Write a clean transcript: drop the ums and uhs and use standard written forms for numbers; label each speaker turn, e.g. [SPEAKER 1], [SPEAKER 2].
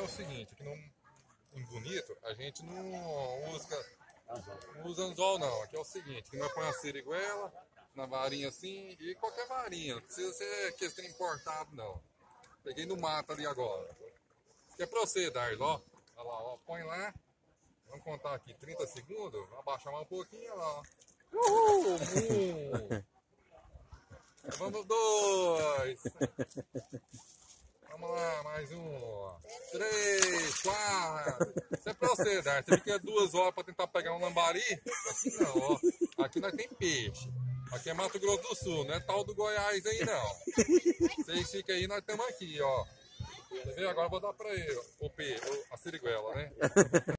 [SPEAKER 1] o seguinte, aqui em Bonito, a gente não usa anzol não. Aqui é o seguinte, que nós põe a siriguela na varinha assim e qualquer varinha. Não precisa ser questão importado não. Peguei no mato ali agora. Isso aqui é pra você, Darlo, ó. Olha lá, ó. Põe lá. Vamos contar aqui 30 segundos. Vou abaixar mais um pouquinho, olha lá. Uhul! Vamos dois. Vamos lá, mais um. 3, 4. Isso é pra você, Darlo. Você fica 2 horas pra tentar pegar um lambari? Aqui não, ó. Aqui nós tem peixe. Aqui é Mato Grosso do Sul, não é tal do Goiás aí não. Vocês ficam aí, nós estamos aqui, ó. Quer ver? Agora eu vou dar pra ele a siriguela, né?